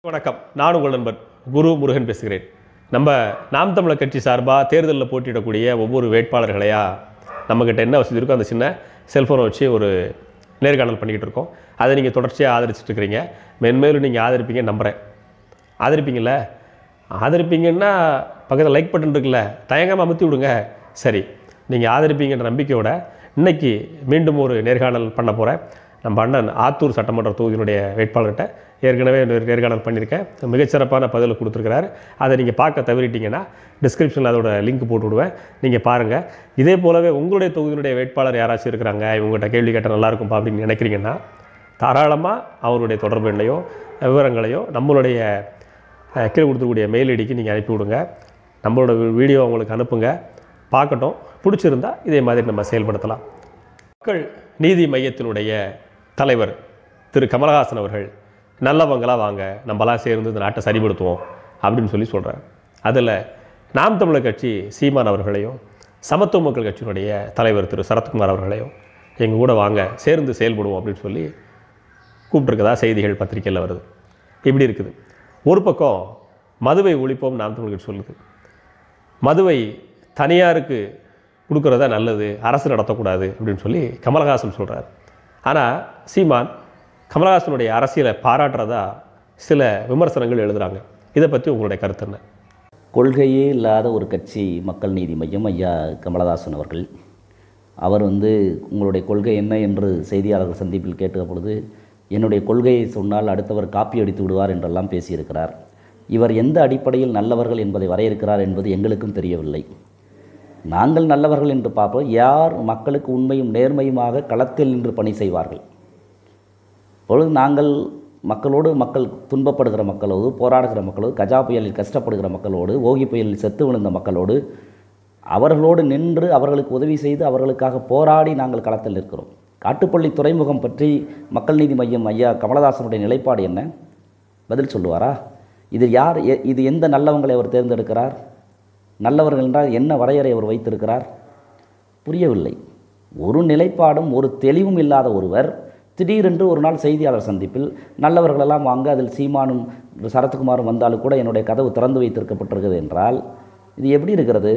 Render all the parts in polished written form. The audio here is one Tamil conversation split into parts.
வணக்கம். நான் உங்கள் நண்பன் குரு முருகன் பேசுகிறேன். நம்ம நாம் தமிழர் கட்சி சார்பாக தேர்தலில் போட்டியிடக்கூடிய ஒவ்வொரு வேட்பாளர்களையா நம்மக்கிட்ட என்ன வசதி இருக்கோ அந்த சின்ன செல்ஃபோனை வச்சு ஒரு நேர்காணல் பண்ணிக்கிட்டு இருக்கோம். அதை நீங்கள் தொடர்ச்சியாக ஆதரிச்சுட்டு இருக்கிறீங்க. மென்மேலும் நீங்கள் ஆதரிப்பீங்கன்னு நம்புகிறேன். ஆதரிப்பீங்கள்ல? ஆதரிப்பீங்கன்னா பக்கத்தில் லைக் பட்டன் இருக்குல்ல, தயங்காமல் அமுத்தி விடுங்க. சரி, நீங்கள் ஆதரிப்பீங்கன்ற நம்பிக்கையோட இன்றைக்கி மீண்டும் ஒரு நேர்காணல் பண்ண போகிறேன். நம்ம அண்ணன் ஆத்தூர் சட்டமன்ற தொகுதியினுடைய வேட்பாளர்கிட்ட ஏற்கனவே நேர்காணல் பண்ணியிருக்கேன். மிகச்சிறப்பான பதில் கொடுத்துருக்கிறாரு. அதை நீங்கள் பார்க்க தவறிட்டீங்கன்னா டிஸ்கிரிப்ஷனில் அதோட லிங்க் போட்டு விடுவேன், நீங்கள் பாருங்கள். இதே போலவே உங்களுடைய தொகுதியினுடைய வேட்பாளர் யாராச்சும் இருக்கிறாங்க, இவங்ககிட்ட கேள்வி கேட்டால் நல்லாயிருக்கும்ப்பா அப்படின்னு நினைக்கிறீங்கன்னா தாராளமாக அவருடைய தொடர்பு எண்ணையோ விவரங்களையோ நம்மளுடைய கீழே கொடுத்துக்கூடிய மெயில் ஐடிக்கு நீங்கள் அனுப்பி விடுங்க. நம்மளோட வீடியோ அவங்களுக்கு அனுப்புங்க, பார்க்கட்டும். பிடிச்சிருந்தால் இதே மாதிரி நம்ம செயல்படுத்தலாம். மக்கள் நீதி மையத்தினுடைய தலைவர் திரு கமலஹாசன் அவர்கள் நல்லவங்களாக வாங்க, நம்மளாம் சேர்ந்து இந்த நாட்டை சரிப்படுத்துவோம் அப்படின்னு சொல்கிறார். அதில் நாம் தமிழர் கட்சி சீமான் அவர்களையும் சமத்துவ மக்கள் கட்சியினுடைய தலைவர் திரு சரத்குமார் அவர்களையும் எங்கள் கூட வாங்க சேர்ந்து செயல்படுவோம் அப்படின்னு சொல்லி கூப்பிட்டுருக்கதா செய்திகள் பத்திரிகையில் வருது. இப்படி இருக்குது. ஒரு பக்கம் மதுவை ஒழிப்போம் நாம் தமிழர் கட்சி சொல்லுது. மதுவை தனியாருக்கு கொடுக்குறதா நல்லது, அரசு நடத்தக்கூடாது அப்படின்னு சொல்லி கமலஹாசன் சொல்கிறார். ஆனால் சீமான் கமலஹாசனுடைய அரசியலை பாராட்டுறதா சில விமர்சனங்கள் எழுதுகிறாங்க. இதை பற்றி உங்களுடைய கருத்து என்ன? கொள்கையே இல்லாத ஒரு கட்சி மக்கள் நீதி மையம். ஐயா கமலஹாசன் அவர்கள் அவர் உங்களுடைய கொள்கை என்ன என்று செய்தியாளர்கள் சந்திப்பில் கேட்ட பொழுது, என்னுடைய கொள்கையை சொன்னால் அடுத்தவர் காப்பி அடித்து விடுவார் என்றெல்லாம் பேசியிருக்கிறார். இவர் எந்த அடிப்படையில் நல்லவர்கள் என்பதை வரையறுக்கிறார் என்பது எங்களுக்கும் தெரியவில்லை. நாங்கள் நல்லவர்கள் என்று பார்ப்போம். யார் மக்களுக்கு உண்மையும் நேர்மையுமாக களத்தில் நின்று பணி செய்வார்கள். பொழுது நாங்கள் மக்களோடு, மக்கள் துன்பப்படுகிற மக்களோடு, போராடுகிற மக்களோடு, கஜா புயலில் கஷ்டப்படுகிற மக்களோடு, ஓகி புயலில் செத்து விழுந்த மக்களோடு, அவர்களோடு நின்று அவர்களுக்கு உதவி செய்து அவர்களுக்காக போராடி நாங்கள் களத்தில் நிற்கிறோம். காட்டுப்பள்ளி துறைமுகம் பற்றி மக்கள் நீதி மையம் ஐயா கமலஹாசனுடைய நிலைப்பாடு என்ன? பதில் சொல்லுவாரா? இது எந்த நல்லவங்களை அவர் தேர்ந்தெடுக்கிறார்? நல்லவர்கள் என்றால் என்ன வரையறை அவர் வைத்திருக்கிறார்? புரியவில்லை. ஒரு நிலைப்பாடும் ஒரு தெளிவும் இல்லாத ஒருவர் திடீரென்று ஒரு நாள் செய்தியாளர் சந்திப்பில் நல்லவர்களெல்லாம் வாங்க, அதில் சீமானும் சரத்குமாரும் வந்தாலும் கூட என்னுடைய கதவு திறந்து வைத்திருக்கப்பட்டிருக்கிறது என்றால் இது எப்படி இருக்கிறது?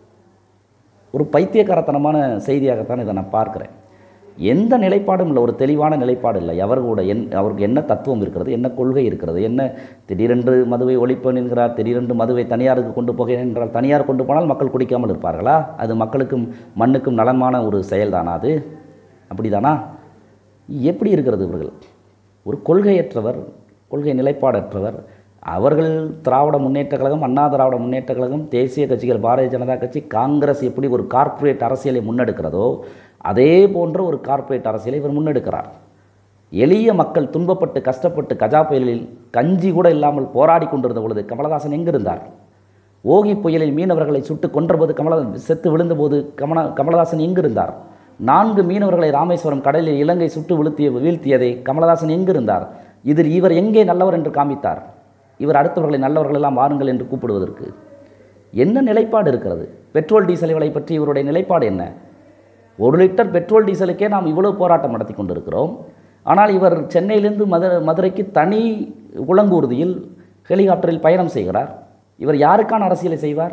ஒரு பைத்தியக்காரத்தனமான செய்தியாகத்தான் இதை நான் பார்க்குறேன். எந்த நிலைப்பாடும் இல்லை, ஒரு தெளிவான நிலைப்பாடு இல்லை. அவருக்கு என்ன தத்துவம் இருக்கிறது, என்ன கொள்கை இருக்கிறது, என்ன திடீரென்று மதுவை ஒழிப்பேன் என்கிறார், திடீரென்று மதுவை தனியாருக்கு கொண்டு போகிறேன் என்றால் தனியார் கொண்டு போனால் மக்கள் குடிக்காமல் இருப்பார்களா? அது மக்களுக்கும் மண்ணுக்கும் நலமான ஒரு செயல்தானா? அது அப்படிதானா? எப்படி இருக்கிறது இவர்கள்? ஒரு கொள்கையற்றவர், கொள்கை நிலைப்பாடற்றவர். அவர்கள் திராவிட முன்னேற்ற கழகம், அண்ணா திராவிட முன்னேற்ற கழகம், தேசிய கட்சிகள், பாரதிய ஜனதா கட்சி, காங்கிரஸ் எப்படி ஒரு கார்ப்பரேட் அரசியலை முன்னெடுக்கிறதோ அதே போன்ற ஒரு கார்ப்பரேட் அரசியலை இவர் முன்னெடுக்கிறார். எளிய மக்கள் துன்பப்பட்டு கஷ்டப்பட்டு கஜா புயலில் கஞ்சி கூட இல்லாமல் போராடி கொண்டிருந்த பொழுது கமலஹாசன் எங்கிருந்தார்? ஓகி புயலில் மீனவர்களை சுட்டு கொன்றபோது செத்து விழுந்தபோது கமலஹாசன் எங்கிருந்தார்? 4 மீனவர்களை ராமேஸ்வரம் கடலில் இலங்கை சுட்டு வீழ்த்தியதை கமலஹாசன் எங்கிருந்தார்? இவர் எங்கே நல்லவர் என்று காமித்தார்? இவர் அடுத்தவர்களை நல்லவர்கள் எல்லாம் வாருங்கள் என்று கூப்பிடுவதற்கு என்ன நிலைப்பாடு இருக்கிறது? பெட்ரோல் டீசல் விலை பற்றி இவருடைய நிலைப்பாடு என்ன? 1 லிட்டர் பெட்ரோல் டீசலுக்கே நாம் இவ்வளவு போராட்டம் நடத்தி கொண்டிருக்கிறோம். ஆனால் இவர் சென்னையிலிருந்து மதுரைக்கு தனி உலங்கூர்தியில் ஹெலிகாப்டரில் பயணம் செய்கிறார். இவர் யாருக்கான அரசியலை செய்வார்?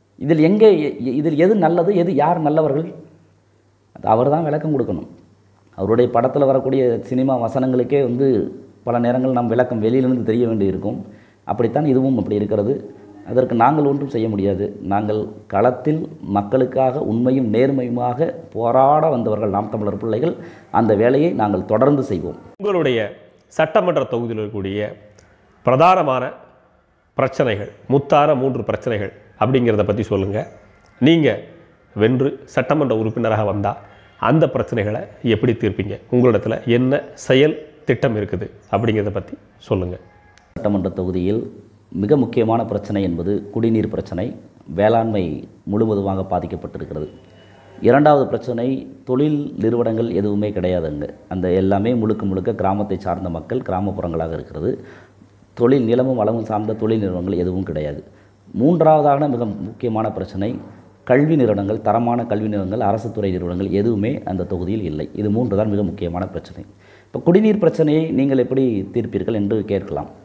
இதில் எது நல்லது, யார் நல்லவர்கள்? அது அவர் தான் விளக்கம் கொடுக்கணும். அவருடைய படத்தில் வரக்கூடிய சினிமா வசனங்களுக்கே பல நேரங்கள் நாம் விளக்கம் வெளியிலிருந்து தெரிய வேண்டியிருக்கும். அப்படித்தான் இதுவும் அப்படி இருக்கிறது. அதற்கு நாங்கள் ஒன்றும் செய்ய முடியாது. நாங்கள் களத்தில் மக்களுக்காக உண்மையும் நேர்மையுமாக போராட வந்தவர்கள் நாம் தமிழர் பிள்ளைகள். அந்த வேலையை நாங்கள் தொடர்ந்து செய்வோம். உங்களுடைய சட்டமன்ற தொகுதியில் இருக்கக்கூடிய பிரதானமான பிரச்சனைகள், முத்தான 3 பிரச்சனைகள் அப்படிங்கிறத பற்றி சொல்லுங்கள். நீங்கள் வென்று சட்டமன்ற உறுப்பினராக வந்தால் அந்த பிரச்சனைகளை எப்படி தீர்ப்பீங்க? உங்களிடத்தில் என்ன செயல் திட்டம் இருக்குது அப்படிங்கிறத பற்றி சொல்லுங்கள். சட்டமன்ற தொகுதியில் மிக முக்கியமான பிரச்சனை என்பது குடிநீர் பிரச்சனை. வேளாண்மை முழுவதுமாக பாதிக்கப்பட்டிருக்கிறது. 2வது பிரச்சனை, தொழில் நிறுவனங்கள் எதுவுமே கிடையாதுங்க. அந்த எல்லாமே முழுக்க கிராமத்தை சார்ந்த மக்கள், கிராமப்புறங்களாக இருக்கிறது. தொழில் நிலமும் வளமும் சார்ந்த தொழில் நிறுவனங்கள் எதுவும் கிடையாது. 3வதாக மிக முக்கியமான பிரச்சனை, கல்வி நிறுவனங்கள், தரமான கல்வி நிறுவனங்கள், அரசு துறை நிறுவனங்கள் எதுவுமே அந்த தொகுதியில் இல்லை. இது 3 தான் மிக முக்கியமான பிரச்சனை. இப்போ குடிநீர் பிரச்சனையை நீங்கள் எப்படி தீர்ப்பீர்கள் என்று கேட்கலாம்.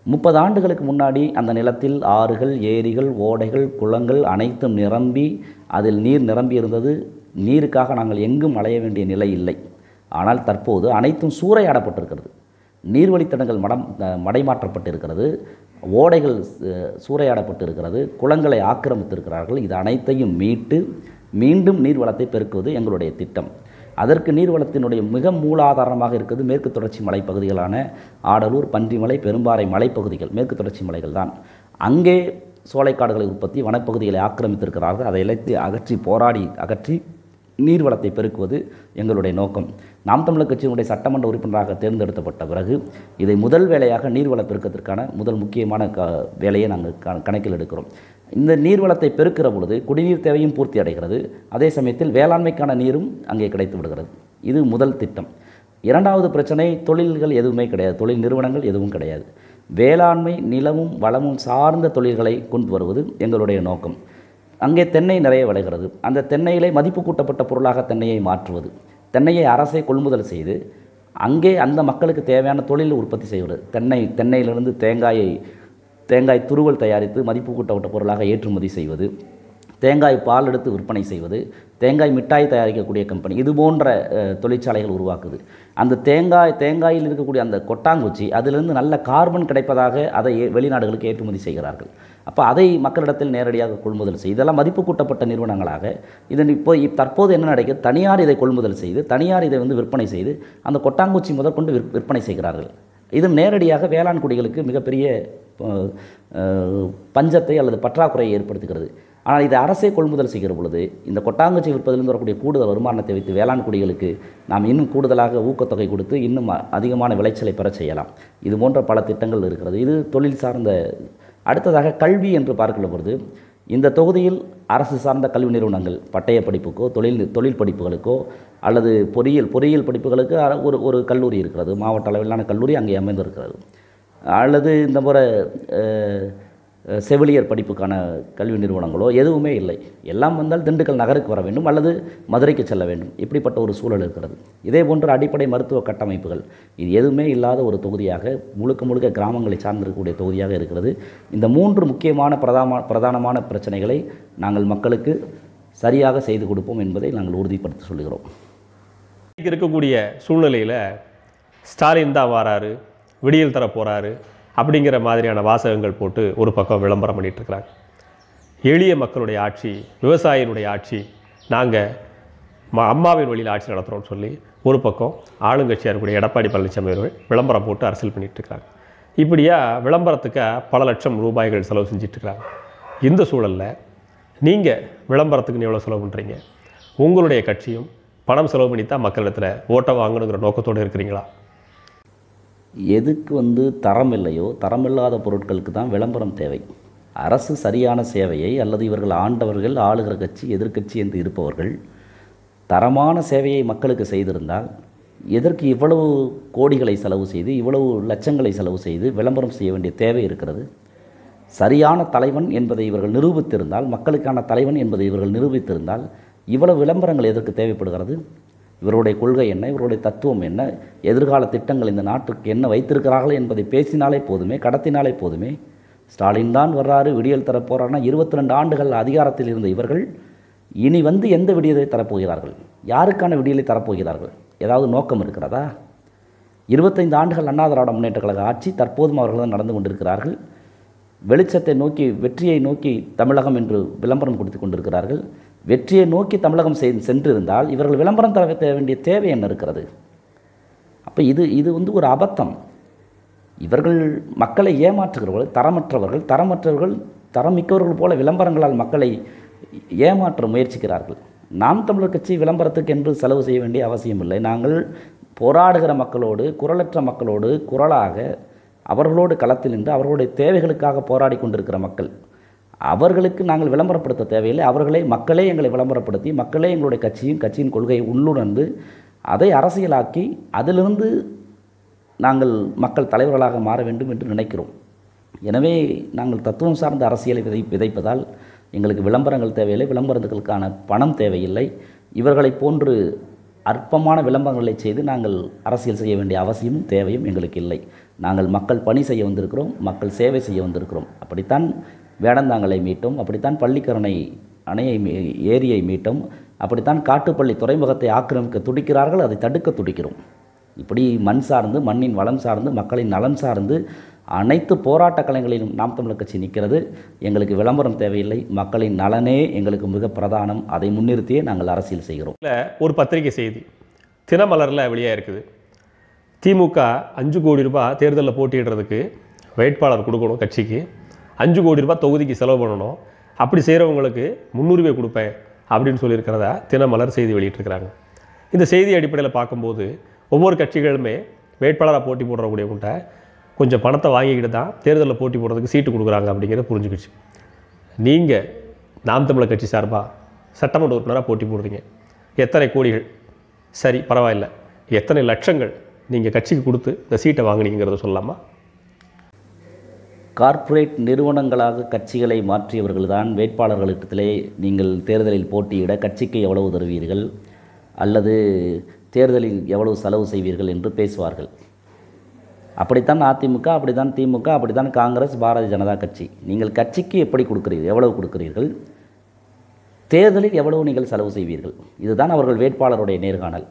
30 ஆண்டுகளுக்கு முன்னாடி அந்த நிலத்தில் ஆறுகள், ஏரிகள், ஓடைகள், குளங்கள் அனைத்தும் நிரம்பி அதில் நீர் நிரம்பி இருந்தது. நீருக்காக நாங்கள் எங்கும் அலைய வேண்டிய நிலை இல்லை. ஆனால் தற்போது அனைத்தும் சூறையாடப்பட்டிருக்கிறது. நீர்வழித்தடங்கள் மடைமாற்றப்பட்டிருக்கிறது. ஓடைகள் சூறையாடப்பட்டிருக்கிறது. குளங்களை ஆக்கிரமித்திருக்கிறார்கள். இது அனைத்தையும் மீட்டு மீண்டும் நீர்வளத்தை பெருக்குவது எங்களுடைய திட்டம். அதற்கு நீர்வளத்தினுடைய மிக மூலாதாரமாக இருக்கிறது மேற்கு தொடர்ச்சி மலைப்பகுதிகளான ஆடலூர், பன்றிமலை, பெரும்பாறை மலைப்பகுதிகள். மேற்கு தொடர்ச்சி மலைகள் தான். அங்கே சோலைக்காடுகளை உற்பத்தி, வனப்பகுதிகளை ஆக்கிரமித்திருக்கிறார்கள். அதை அகற்றி போராடி அகற்றி நீர்வளத்தை பெருக்குவது எங்களுடைய நோக்கம். நாம் தமிழர் கட்சியினுடைய சட்டமன்ற உறுப்பினராக தேர்ந்தெடுக்கப்பட்ட பிறகு இதை முதல் வேலையாக நீர்வள பெருக்கத்திற்கான முதல் முக்கியமான வேலையை நாங்கள் கணக்கில் எடுக்கிறோம். இந்த நீர்வளத்தை பெருக்கிற பொழுது குடிநீர் தேவையும் பூர்த்தி அடைகிறது. அதே சமயத்தில் வேளாண்மைக்கான நீரும் அங்கே கிடைத்து விடுகிறது. இது முதல் திட்டம். இரண்டாவது பிரச்சனை, தொழில்கள் எதுவுமே கிடையாது, தொழில் நிறுவனங்கள் எதுவும் கிடையாது. வேளாண்மை, நிலமும் வளமும் சார்ந்த தொழில்களை கொண்டு வருவது எங்களுடைய நோக்கம். அங்கே தென்னை நிறைய விளைகிறது. அந்த தென்னையிலே மதிப்பு கூட்டப்பட்ட பொருளாக தென்னையை மாற்றுவது, தென்னையை அரசே கொள்முதல் செய்து அங்கே அந்த மக்களுக்கு தேவையான தொழில் உற்பத்தி செய்வது. தென்னையிலிருந்து தேங்காய் துருவல் தயாரித்து மதிப்பு கூட்டப்பட்ட பொருளாக ஏற்றுமதி செய்வது, தேங்காய் பால் எடுத்து விற்பனை செய்வது, தேங்காய் மிட்டாய் தயாரிக்கக்கூடிய கம்பெனி, இது போன்ற தொழிற்சாலைகள் உருவாக்குது. அந்த தேங்காயில் இருக்கக்கூடிய அந்த கொட்டாங்குச்சி அதிலிருந்து நல்ல கார்பன் கிடைப்பதாக அதை வெளிநாடுகளுக்கு ஏற்றுமதி செய்கிறார்கள். அப்போ அதை மக்களிடத்தில் நேரடியாக கொள்முதல் செய்து இதெல்லாம் மதிப்பு கூட்டப்பட்ட நிறுவனங்களாக இதன் தற்போது என்ன நடக்கிறது, தனியார் இதை கொள்முதல் செய்து தனியார் இதை விற்பனை செய்து அந்த கொட்டாங்குச்சி முதற்கொண்டு விற்பனை செய்கிறார்கள். இது நேரடியாக வேளாண் குடிகளுக்கு மிகப்பெரிய பஞ்சத்தை அல்லது பற்றாக்குறையை ஏற்படுத்துகிறது. ஆனால் இதை அரசே கொள்முதல் செய்கிற பொழுது இந்த கொட்டாங்குச்சி விற்பதிலிருந்து வரக்கூடிய கூடுதல் வருமானத்தை வைத்து வேளாண் குடிகளுக்கு நாம் இன்னும் கூடுதலாக ஊக்கத்தொகை கொடுத்து இன்னும் அதிகமான விளைச்சலை பெற செய்யலாம். இது போன்ற பல திட்டங்கள் இருக்கிறது. இது தொழில் சார்ந்த. அடுத்ததாக கல்வி என்று பார்க்கிற பொழுது இந்த தொகுதியில் அரசு சார்ந்த கல்வி நிறுவனங்கள் பட்டய படிப்புக்கோ தொழில் படிப்புகளுக்கோ அல்லது பொறியியல் படிப்புகளுக்கு ஒரு கல்லூரி இருக்கிறது. மாவட்ட அளவிலான கல்லூரி அங்கே அமைந்திருக்கிறது. அல்லது இந்த முறை செவிலியர் படிப்புக்கான கல்வி நிறுவனங்களோ எதுவுமே இல்லை. எல்லாம் வந்தால் திண்டுக்கல் நகருக்கு வர வேண்டும் அல்லது மதுரைக்கு செல்ல வேண்டும். இப்படிப்பட்ட ஒரு சூழல் இருக்கிறது. இதே போன்ற அடிப்படை மருத்துவ கட்டமைப்புகள் இது எதுவுமே இல்லாத ஒரு தொகுதியாக முழுக்க கிராமங்களை சார்ந்திருக்கக்கூடிய தொகுதியாக இருக்கிறது. இந்த 3 முக்கியமான பிரதானமான பிரச்சனைகளை நாங்கள் மக்களுக்கு சரியாக செய்து கொடுப்போம் என்பதை நாங்கள் உறுதிப்படுத்தி சொல்கிறோம். இருக்கக்கூடிய சூழ்நிலையில் ஸ்டாலின் தான் வாராரு, விடியல் தர போகிறாரு அப்படிங்கிற மாதிரியான வாசகங்கள் போட்டு ஒரு பக்கம் விளம்பரம் பண்ணிகிட்ருக்கிறாங்க. எளிய மக்களுடைய ஆட்சி, விவசாயினுடைய ஆட்சி, நாங்கள் அம்மாவின் வழியில் ஆட்சி நடத்துகிறோம்னு சொல்லி ஒரு பக்கம் ஆளுங்கட்சியாக இருக்கக்கூடிய எடப்பாடி பழனிசாமி அவர்கள் விளம்பரம் போட்டு அரசியல் பண்ணிகிட்ருக்கிறாங்க. இப்படியா விளம்பரத்துக்கு பல லட்சம் ரூபாய்கள் செலவு செஞ்சிட்ருக்கிறாங்க. இந்த சூழலில் நீங்கள் விளம்பரத்துக்குன்னு எவ்வளோ செலவு பண்ணுறீங்க? உங்களுடைய கட்சியும் பணம் செலவு பண்ணி தான் மக்களிடத்தில் ஓட்டை வாங்கணுங்கிற நோக்கத்தோடு இருக்கிறீங்களா? எதுக்கு தரம் இல்லையோ தரமில்லாத பொருட்களுக்கு தான் விளம்பரம் தேவை. அரசு சரியான சேவையை அல்லது இவர்கள் ஆண்டவர்கள், ஆளுகிற கட்சி, எதிர்க்கட்சி என்று இருப்பவர்கள் தரமான சேவையை மக்களுக்கு செய்திருந்தால் எதற்கு இவ்வளவு கோடிகளை செலவு செய்து இவ்வளவு லட்சங்களை செலவு செய்து விளம்பரம் செய்ய வேண்டிய தேவை இருக்கிறது? சரியான தலைவன் என்பதை இவர்கள் நிரூபித்திருந்தால், மக்களுக்கான தலைவன் என்பதை இவர்கள் நிரூபித்திருந்தால் இவ்வளவு விளம்பரங்கள் எதற்கு தேவைப்படுகிறது? இவருடைய கொள்கை என்ன, இவருடைய தத்துவம் என்ன, எதிர்கால திட்டங்கள் இந்த நாட்டுக்கு என்ன வைத்திருக்கிறார்கள் என்பதை பேசினாலே போதுமே, கடத்தினாலே போதுமே. ஸ்டாலின் தான் வர்றாரு, விடியல் தரப்போகிறாருன்னா 22 ஆண்டுகள் அதிகாரத்தில் இருந்த இவர்கள் இனி எந்த விடியலை தரப்போகிறார்கள்? யாருக்கான விடியலை தரப்போகிறார்கள்? ஏதாவது நோக்கம் இருக்கிறதா? 25 ஆண்டுகள் அண்ணா திராவிட முன்னேற்ற கழக ஆட்சி, தற்போதும் அவர்கள் தான் நடந்து கொண்டிருக்கிறார்கள். வெளிச்சத்தை நோக்கி, வெற்றியை நோக்கி தமிழகம் என்று விளம்பரம் கொடுத்து கொண்டிருக்கிறார்கள். வெற்றியை நோக்கி தமிழகம் சென்றிருந்தால் இவர்கள் விளம்பரம் தர வேண்டிய தேவை என்ன இருக்கிறது? அப்போ இது ஒரு அபத்தம். இவர்கள் மக்களை ஏமாற்றுகிறவர்கள், தரமற்றவர்கள் தரம் மிக்கவர்கள் போல விளம்பரங்களால் மக்களை ஏமாற்ற முயற்சிக்கிறார்கள். நாம் தமிழர் கட்சி விளம்பரத்துக்கு என்று செலவு செய்ய வேண்டிய அவசியம் இல்லை. நாங்கள் போராடுகிற மக்களோடு, குரலற்ற மக்களோடு குரலாக அவர்களோடு களத்தில் நின்று அவர்களுடைய தேவைகளுக்காக போராடி கொண்டிருக்கிற மக்கள், அவர்களுக்கு நாங்கள் விளம்பரப்படுத்த தேவையில்லை. மக்களே எங்களை விளம்பரப்படுத்தி, மக்களே எங்களுடைய கட்சியின் கொள்கையை உள்ளுணர்ந்து அதை அரசியலாக்கி அதிலிருந்து நாங்கள் மக்கள் தலைவர்களாக மாற வேண்டும் என்று நினைக்கிறோம். எனவே நாங்கள் தத்துவம் சார்ந்த அரசியலை விதைப்பதால் எங்களுக்கு விளம்பரங்கள் தேவையில்லை, விளம்பரங்களுக்கான பணம் தேவையில்லை. இவர்களை போன்று அற்பமான விளம்பரங்களை செய்து நாங்கள் அரசியல் செய்ய வேண்டிய அவசியமும் தேவையும் எங்களுக்கு இல்லை. நாங்கள் மக்கள் பணி செய்ய வந்திருக்கிறோம், மக்கள் சேவை செய்ய வந்திருக்கிறோம். அப்படித்தான் வேடந்தாங்கலை மீட்டோம், அப்படித்தான் பள்ளிக்கரணை அணையை ஏரியை மீட்டோம், அப்படித்தான் காட்டுப்பள்ளி துறைமுகத்தை ஆக்கிரமிக்க துடிக்கிறார்கள், அதை தடுக்க துடிக்கிறோம். இப்படி மண் சார்ந்து, மண்ணின் வளம் சார்ந்து, மக்களின் நலம் சார்ந்து அனைத்து போராட்ட களங்களிலும் நாம் தமிழர் கட்சி நிற்கிறது. எங்களுக்கு விளம்பரம் தேவையில்லை, மக்களின் நலனே எங்களுக்கு மிக பிரதானம். அதை முன்னிறுத்தியே நாங்கள் அரசியல் செய்கிறோம். ஒரு பத்திரிகை செய்தி தினமலரில் வெளியாக இருக்குது. திமுக 5 கோடி ரூபாய் தேர்தலில் போட்டியிடுறதுக்கு வேட்பாளர் கொடுக்கணும், கட்சிக்கு 5 கோடி ரூபாய் தொகுதிக்கு செலவு பண்ணணும், அப்படி செய்கிறவங்களுக்கு முன்னுரிமை கொடுப்பேன் அப்படின்னு சொல்லியிருக்கிறதா தினமலர் செய்தி வெளியிட்டிருக்கிறாங்க. இந்த செய்தி அடிப்படையில் பார்க்கும்போது ஒவ்வொரு கட்சிகளுமே வேட்பாளராக போட்டி போடுறவங்ககிட்ட கொஞ்சம் பணத்தை வாங்கிக்கிட்டு தான் தேர்தலில் போட்டி போடுறதுக்கு சீட்டு கொடுக்குறாங்க அப்படிங்கிறத புரிஞ்சுக்கிச்சு. நீங்கள் நாம் தமிழர் கட்சி சார்பாக சட்டமன்ற உறுப்பினராக போட்டி போடுறீங்க, எத்தனை கோடிகள் சரி பரவாயில்ல, எத்தனை லட்சங்கள் நீங்கள் கட்சிக்கு கொடுத்து இந்த சீட்டை வாங்கினீங்கிறத சொல்லலாமா? கார்ப்பரேட் நிறுவனங்களாக கட்சிகளை மாற்றியவர்கள்தான் வேட்பாளர்களிடத்திலே நீங்கள் தேர்தலில் போட்டியிட கட்சிக்கு எவ்வளவு தருவீர்கள் அல்லது தேர்தலில் எவ்வளவு செலவு செய்வீர்கள் என்று பேசுவார்கள். அப்படித்தான் அதிமுக, அப்படித்தான் திமுக, அப்படித்தான் காங்கிரஸ், பாரதிய ஜனதா கட்சி. நீங்கள் கட்சிக்கு எப்படி கொடுக்கிறீர்கள், எவ்வளவு கொடுக்கிறீர்கள், தேர்தலில் எவ்வளவு நீங்கள் செலவு செய்வீர்கள், இதுதான் அவர்கள் வேட்பாளருடைய நேர்காணல்.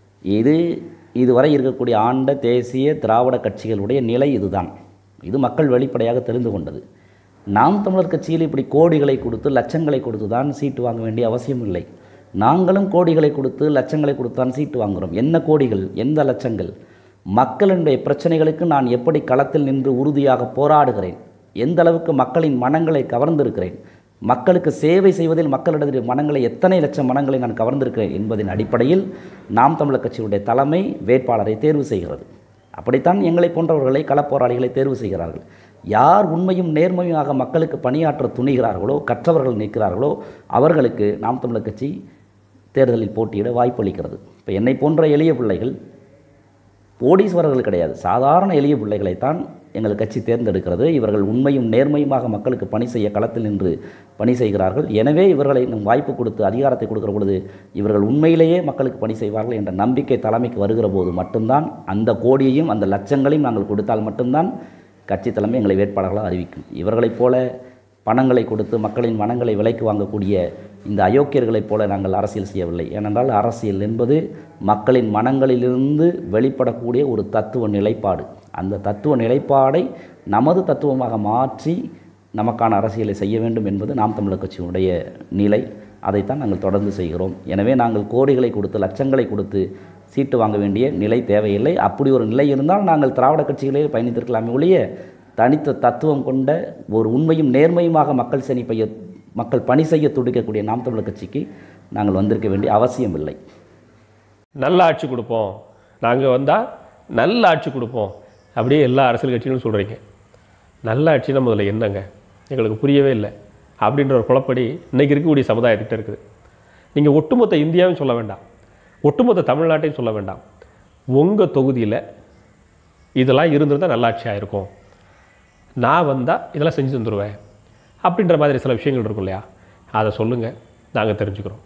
இதுவரை இருக்கக்கூடிய ஆண்ட தேசிய திராவிட கட்சிகளுடைய நிலை இதுதான். இது மக்கள் வெளிப்படையாக தெரிந்து கொண்டது. நாம் தமிழர் கட்சியில் இப்படி கோடிகளை கொடுத்து லட்சங்களை கொடுத்து தான் சீட்டு வாங்க வேண்டிய அவசியம் இல்லை. நாங்களும் கோடிகளை கொடுத்து லட்சங்களை கொடுத்து தான் சீட்டு வாங்குகிறோம். என்ன கோடிகள், எந்த லட்சங்கள்? மக்களுடைய பிரச்சனைகளுக்கு நான் எப்படி களத்தில் நின்று உறுதியாக போராடுகிறேன், எந்த அளவுக்கு மக்களின் மனங்களை கவர்ந்திருக்கிறேன், மக்களுக்கு சேவை செய்வதில் மக்களிடத்தில் மனங்களை எத்தனை லட்சம் மனங்களை நான் கவர்ந்திருக்கிறேன் என்பதின் அடிப்படையில் நாம் தமிழர் கட்சியுடைய தலைமை வேட்பாளரை தேர்வு செய்கிறது. அப்படித்தான் எங்களை போன்றவர்களை களப்போராளிகளை தேர்வு செய்கிறார்கள். யார் உண்மையும் நேர்மையாக மக்களுக்கு பணியாற்ற துணிகிறார்களோ, கற்றவர்கள் நிற்கிறார்களோ, அவர்களுக்கு நாம் தமிழர் கட்சி தேர்தலில் போட்டியிட வாய்ப்பளிக்கிறது. இப்போ என்னை போன்ற எளிய பிள்ளைகள், கோடீஸ்வரர்கள் கிடையாது, சாதாரண எளிய பிள்ளைகளைத்தான் எங்கள் கட்சி தேர்ந்தெடுக்கிறது. இவர்கள் உண்மையும் நேர்மையுமாக மக்களுக்கு பணி செய்ய களத்தில் நின்று பணி செய்கிறார்கள். எனவே இவர்களை நம் வாய்ப்பு கொடுத்து அதிகாரத்தை கொடுக்கிற பொழுது இவர்கள் உண்மையிலேயே மக்களுக்கு பணி செய்வார்கள் என்ற நம்பிக்கை தலைமைக்கு வருகிற போது மட்டும்தான் அந்த கோடியையும் அந்த லட்சங்களையும் நாங்கள் கொடுத்தால் மட்டும்தான் கட்சி தலைமை எங்களை வேட்பாளர்களாக அறிவிக்கும். இவர்களைப் போல பணங்களை கொடுத்து மக்களின் மனங்களை விலைக்கு வாங்கக்கூடிய இந்த அயோக்கியர்களைப் போல நாங்கள் அரசியல் செய்யவில்லை. ஏனென்றால் அரசியல் என்பது மக்களின் மனங்களிலிருந்து வெளிப்படக்கூடிய ஒரு தத்துவ நிலைப்பாடு. அந்த தத்துவ நிலைப்பாடை நமது தத்துவமாக மாற்றி நமக்கான அரசியலை செய்ய வேண்டும் என்பது நாம் தமிழர் கட்சியினுடைய நிலை. அதைத்தான் நாங்கள் தொடர்ந்து செய்கிறோம். எனவே நாங்கள் கோடிகளை கொடுத்து லட்சங்களை கொடுத்து சீட்டு வாங்க வேண்டிய நிலை தேவையில்லை. அப்படி ஒரு நிலை இருந்தால் நாங்கள் திராவிட கட்சிகளே பயணித்திருக்கலாமே ஒழிய தனித்த தத்துவம் கொண்ட ஒரு உண்மையும் நேர்மையுமாக மக்கள் பணி செய்ய துடிக்கக்கூடிய நாம் தமிழர் கட்சிக்கு நாங்கள் வந்திருக்க வேண்டிய அவசியம் இல்லை. நல்ல ஆட்சி கொடுப்போம், நாங்கள் வந்தால் நல்ல ஆட்சி கொடுப்போம் அப்படியே எல்லா அரசியல் கட்சிகளும் சொல்கிறீங்க. நல்ல ஆட்சினா முதல்ல என்னங்க, எங்களுக்கு புரியவே இல்லை அப்படின்ற ஒரு குழப்படி இன்றைக்கி இருக்கக்கூடிய சமுதாயத்திட்ட இருக்குது. நீங்கள் ஒட்டுமொத்த இந்தியாவையும் சொல்ல வேண்டாம், ஒட்டுமொத்த தமிழ்நாட்டையும் சொல்ல வேண்டாம், உங்கள் தொகுதியில் இதெல்லாம் இருந்திருந்தால் நல்லாட்சியாக இருக்கும், நான் வந்தால் இதெல்லாம் செஞ்சு தந்துடுவேன் அப்படின்ற மாதிரி சில விஷயங்கள் இருக்கும் இல்லையா, அதை சொல்லுங்கள், நாங்கள் தெரிஞ்சுக்கிறோம்.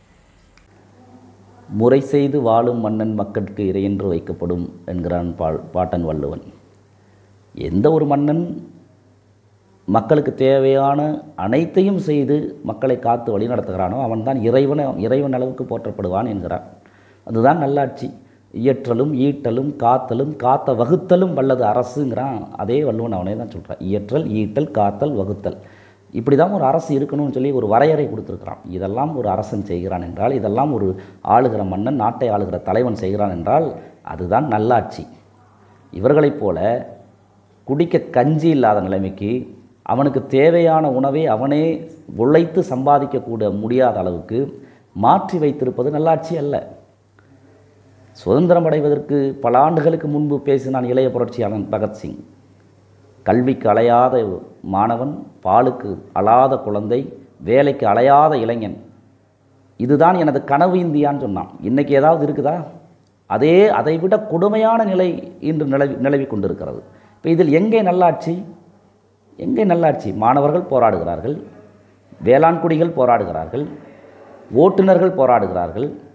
முறை செய்து வாழும் மன்னன் மக்களுக்கு இறையென்று வைக்கப்படும் என்கிறான் பாட்டன் வள்ளுவன். எந்த ஒரு மன்னன் மக்களுக்கு தேவையான அனைத்தையும் செய்து மக்களை காத்து வழி நடத்துகிறானோ அவன்தான் இறைவன் அளவுக்கு போற்றப்படுவான் என்கிறான். அதுதான் நல்லாட்சி. இயற்றலும் ஈட்டலும் காத்தலும் காத்த வகுத்தலும் வல்லது அரசுங்கிறான். அதே வள்ளுவன் அவனே தான் சொல்கிறான். இயற்றல் ஈட்டல் காத்தல் வகுத்தல், இப்படி தான் ஒரு அரசு இருக்கணும்னு சொல்லி ஒரு வரையறை கொடுத்துருக்கிறான். இதெல்லாம் ஒரு அரசன் செய்கிறான் என்றால், இதெல்லாம் ஒரு ஆளுகிற மன்னன் நாட்டை ஆளுகிற தலைவன் செய்கிறான் என்றால் அதுதான் நல்லாட்சி. இவர்களைப் போல குடிக்க கஞ்சி இல்லாத நிலைமைக்கு அவனுக்கு தேவையான உணவை அவனே உழைத்து சம்பாதிக்கக்கூட முடியாத அளவுக்கு மாற்றி வைத்திருப்பது நல்லாட்சி அல்ல. சுதந்திரம் அடைவதற்கு பல ஆண்டுகளுக்கு முன்பு பேசினான் இளைய புரட்சியாளன் பகத்சிங். கல்விக்கு அலையாத மாணவன், பாலுக்கு அழாத குழந்தை, வேலைக்கு அலையாத இளைஞன், இதுதான் எனது கனவு இந்தியான்னு சொன்னான். இன்றைக்கி ஏதாவது இருக்குதா? அதை விட கொடுமையான நிலை இன்று நிலவி கொண்டிருக்கிறது. இப்போ இதில் எங்கே நல்லாட்சி? எங்கே நல்லாட்சி? மாணவர்கள் போராடுகிறார்கள், வேளாண் குடிகள் போராடுகிறார்கள், ஓட்டுநர்கள் போராடுகிறார்கள்,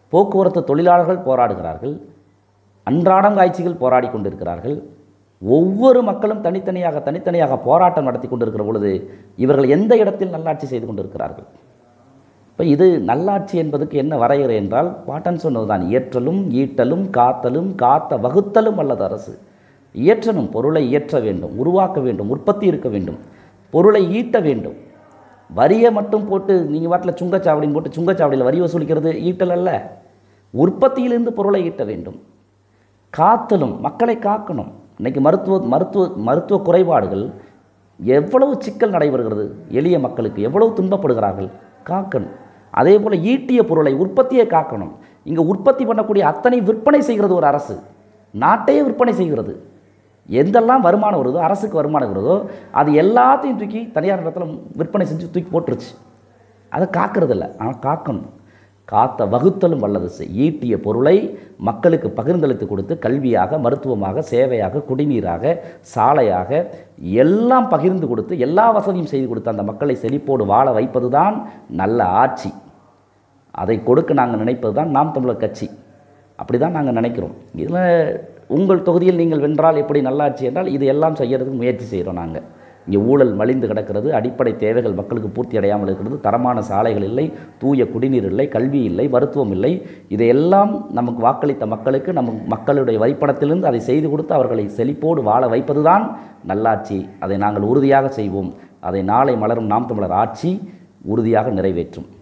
போக்குவரத்து தொழிலாளர்கள் போராடுகிறார்கள், அன்றாடம் காய்ச்சிகள் போராடி கொண்டிருக்கிறார்கள். ஒவ்வொரு மக்களும் தனித்தனியாக போராட்டம் நடத்தி கொண்டிருக்கிற பொழுது இவர்கள் எந்த இடத்தில் நல்லாட்சி செய்து கொண்டிருக்கிறார்கள்? இப்போ இது நல்லாட்சி என்பதுக்கு என்ன வரையறை என்றால், பாட்டன் சொன்னதுதான், இயற்றலும் ஈட்டலும் காத்தலும் காத்த வகுத்தலும் அல்லது அரசு. இயற்றணும், பொருளை இயற்ற வேண்டும், உருவாக்க வேண்டும், உற்பத்தி இருக்க வேண்டும், பொருளை ஈட்ட வேண்டும். வரியை மட்டும் போட்டு நீங்கள் வாட்டில் சுங்கச்சாவடின்னு போட்டு சுங்கச்சாவடியில் வரி வசூலிக்கிறது ஈட்டல் அல்ல. உற்பத்தியிலிருந்து பொருளை ஈட்ட வேண்டும். காத்தலும், மக்களை காக்கணும். இன்றைக்கி மருத்துவ குறைபாடுகள் எவ்வளவு சிக்கல் நடைபெறுகிறது, எளிய மக்களுக்கு எவ்வளவு துன்பப்படுகிறார்கள், காக்கணும். அதே போல் ஈட்டிய பொருளை, உற்பத்தியை காக்கணும். இங்கே உற்பத்தி பண்ணக்கூடிய அத்தனை விற்பனை செய்கிறது ஒரு அரசு, நாட்டையே விற்பனை செய்கிறது. எந்தெல்லாம் வருமானம் வருதோ, அரசுக்கு வருமானம் வருதோ, அது எல்லாத்தையும் தூக்கி தனியார் இடத்துல விற்பனை செஞ்சு தூக்கி போட்டுருச்சு. அதை காக்கிறதில்ல, ஆனால் காக்கணும். காத்த வகுத்தலும் வல்லது. ஈட்டிய பொருளை மக்களுக்கு பகிர்ந்தளித்து கொடுத்து கல்வியாக, மருத்துவமாக, சேவையாக, குடிநீராக, சாலையாக எல்லாம் பகிர்ந்து கொடுத்து எல்லா வசதியும் செய்து கொடுத்து அந்த மக்களை செழிப்போடு வாழ வைப்பது தான் நல்ல ஆட்சி. அதை கொடுக்க நாங்கள் நினைப்பது தான் நாம் தமிழர் கட்சி. அப்படி தான் நாங்கள் நினைக்கிறோம். இதில் உங்கள் தொகுதியில் நீங்கள் வென்றால் எப்படி நல்லாட்சி என்றால், இது எல்லாம் செய்கிறதுக்கு முயற்சி செய்கிறோம். நாங்கள் இங்கே ஊழல் மலிந்து கிடக்கிறது, அடிப்படை தேவைகள் மக்களுக்கு பூர்த்தி அடையாமல் இருக்கிறது, தரமான சாலைகள் இல்லை, தூய குடிநீர் இல்லை, கல்வி இல்லை, மருத்துவம் இல்லை. இதையெல்லாம் நமக்கு வாக்களித்த மக்களுக்கு மக்களுடைய வரிப்பணத்திலிருந்து அதை செய்து கொடுத்து அவர்களை செழிப்போடு வாழ வைப்பது தான் நல்லாட்சி. அதை நாங்கள் உறுதியாக செய்வோம். அதை நாளை மலரும் நாம் தமிழர் ஆட்சி உறுதியாக நிறைவேற்றும்.